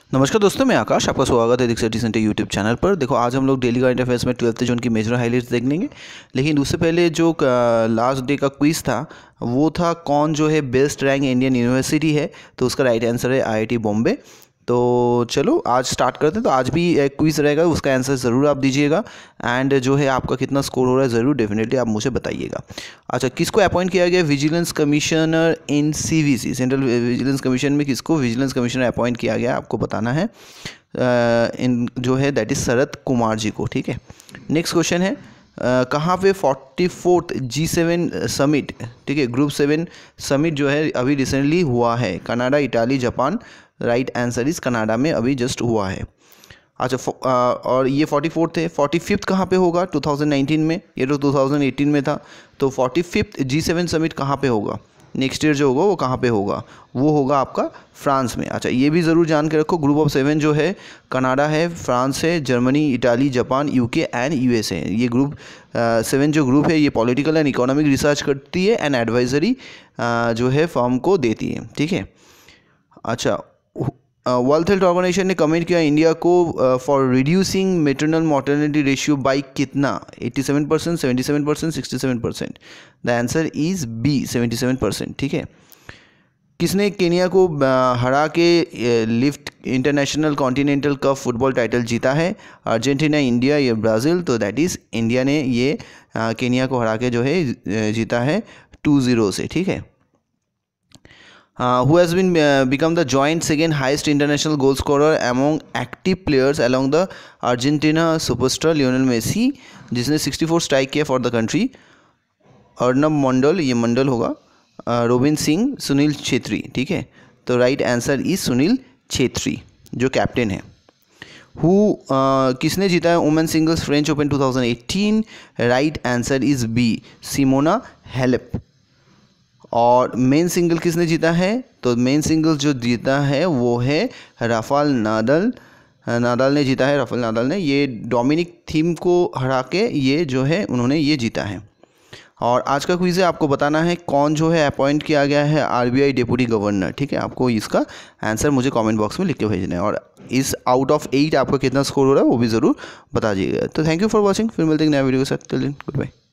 नमस्कार दोस्तों, मैं आकाश, आपका स्वागत है दीक्षा सेंटर यूट्यूब चैनल पर। देखो, आज हम लोग डेली करंट अफेयर्स में 12th जोन की मेजर हाइलाइट्स देख लेंगे। लेकिन उससे पहले जो लास्ट डे का क्विज था वो था कौन जो है बेस्ट रैंक इंडियन यूनिवर्सिटी है। तो उसका राइट आंसर है IIT बॉम्बे। तो चलो आज स्टार्ट करते हैं। तो आज भी एक क्विज रहेगा, उसका आंसर ज़रूर आप दीजिएगा। एंड जो है आपका कितना स्कोर हो रहा है ज़रूर डेफिनेटली आप मुझे बताइएगा। अच्छा, किसको अपॉइंट किया गया vigilance commissioner in CVC, central vigilance commission में किसको विजिलेंस कमिश्नर अपॉइंट किया गया आपको बताना है। इन जो है दैट इज़ शरद कुमार जी को। ठीक है, नेक्स्ट क्वेश्चन है कहाँ पे 44th G7 समिट, ठीक है, ग्रुप 7 समिट जो है अभी रिसेंटली हुआ है। Canada, Italy, Japan. Right answer is Canada में अभी जस्ट हुआ है। अच्छा, और ये 44th है। 45th कहाँ पे होगा 2019 में, ये तो 2018 में था। तो 45th G7 समिट कहाँ पे होगा नेक्स्ट ईयर जो होगा वो कहाँ पे होगा, वो होगा आपका फ्रांस में। अच्छा, ये भी ज़रूर जान के रखो, ग्रुप ऑफ 7 जो है कनाडा है, फ्रांस है, Germany, Italy, Japan, UK and USA। ये ग्रुप 7 जो ग्रुप है ये पॉलिटिकल एंड इकोनॉमिक रिसर्च करती है एंड एडवाइजरी जो है फर्म को देती है। ठीक है। अच्छा, वर्ल्ड हेल्थ ऑर्गेनाइजेशन ने कमेंट किया इंडिया को for reducing maternal mortality ratio by कितना, 87%, 77%, 67%। The answer is B, 77%। ठीक है। किसने केनिया को हरा के lift international continental cup football title जीता है? अर्जेंटीना, इंडिया या ब्राज़ील? तो दैट इज़ इंडिया ने ये केनिया को हरा के जो है जीता है 2-0 से। ठीक है। Who has been become the joint second highest international goal scorer among active players along the Argentina superstar Lionel Messi, जिसने 64 स्ट्राइक किया for the country? Arnab Mandal, ये मंडल होगा, रोबिन सिंह, सुनील छेत्री। ठीक है, तो right answer is Sunil Chhetri जो कैप्टन है। किसने जीता है women singles French open 2018? Right answer is B, Simona Halep. और मेन सिंगल किसने जीता है? तो मेन सिंगल जो जीता है वो है राफेल नादाल ने जीता है। राफेल नादाल ने ये डोमिनिक थीम को हरा के ये जो है उन्होंने ये जीता है। और आज का क्विज़ है, आपको बताना है कौन जो है अपॉइंट किया गया है RBI डिप्टी गवर्नर। ठीक है, आपको इसका आंसर मुझे कमेंट बॉक्स में लिख के भेजना है। और इस आउट ऑफ 8 आपका कितना स्कोर हो रहा है वो भी ज़रूर बता दीजिएगा। तो थैंक यू फॉर वॉचिंग, फिर मिलते हैं नया वीडियो के साथ। Till then good bye.